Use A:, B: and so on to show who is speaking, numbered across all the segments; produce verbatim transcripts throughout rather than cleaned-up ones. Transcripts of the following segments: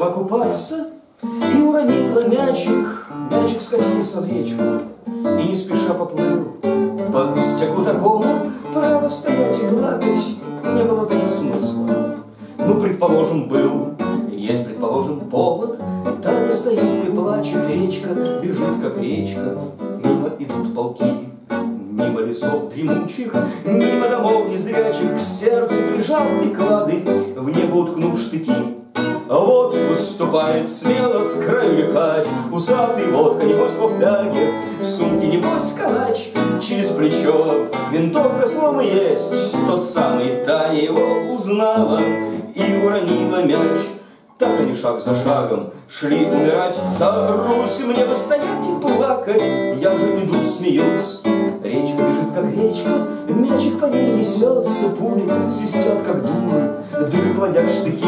A: пошла купаться и уронила мячик. Мячик скатился в речку и не спеша поплыл. По пустяку такому право стоять и плакать не было даже смысла. Ну, предположим, был, есть, предположим, повод. Таня стоит и плачет, речка бежит, как речка. Мимо идут полки, мимо лесов дремучих, мимо домов незрячих, к сердцу прижал приклады, в небо уткнув штыки. Вот выступает смело с краю лихач, усатый водка, небось, во фляге, в сумке, небось, калач, через плечо винтовка, словно есть. Тот самый Таня его узнала и уронила мяч. Так они шаг за шагом шли умирать. За Русь мне бы стоять и плакать, я же иду, смеюсь. Речка бежит, как речка, мячик по ней несется, пули свистят, как дуры, дыры плодят штыки.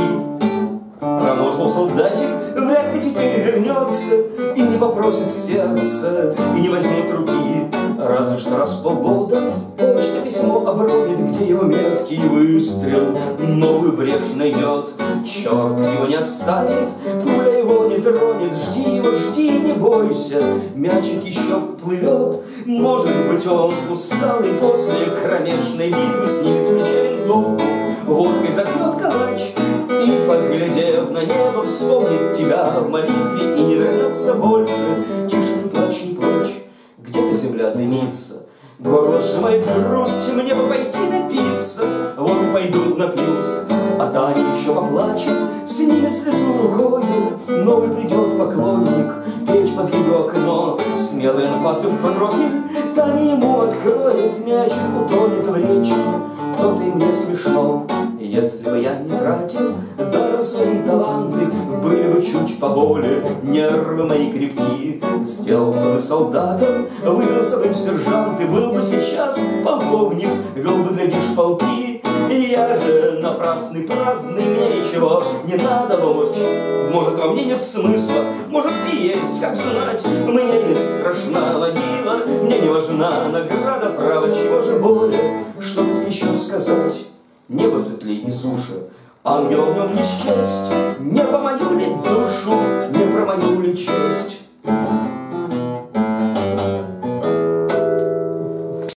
A: Проможил солдатик, вряд ли теперь вернется и не попросит сердца, и не возьмет руки. Разве что раз в полгода почта письмо обронит, где его меткий выстрел новую брешь найдет. Черт его не оставит, пуля его не тронет, жди его, жди, не бойся, мячик еще плывет. Может быть, он усталый после кромешной битвы снимет с плеча винтовку, водкой запьет калач и, поглядев на небо, вспомнит тебя в молитве и не вернется больше. Тише, не плачь, не плачь, где-то земля дымится, горло сжимает грусть, мне бы пойти напиться. Вот и пойду напьюсь, а Таня еще поплачет, снимет слезу рукою. Новый придет поклонник, печь под ее окно, смелые анфасы в профиль Таня ему откроет, мячик утонет в речке. То-то и мне смешно, если бы я не тратил даже свои таланты, были бы чуть поболее нервы мои крепкие. Сделался бы солдатом, выбился бы в сержанты, был бы сейчас полковник, вел бы, глядишь, полки. И я же напрасный, праздный, мне ничего не надо, может, может, во мне нет смысла, может, и есть, как знать. Мне не страшна могила, мне не важна награда, право, чего же более, что тут еще сказать. Небо светлей и суше, ангелов в нем не счесть, не по мою ли душу, не про мою ли честь.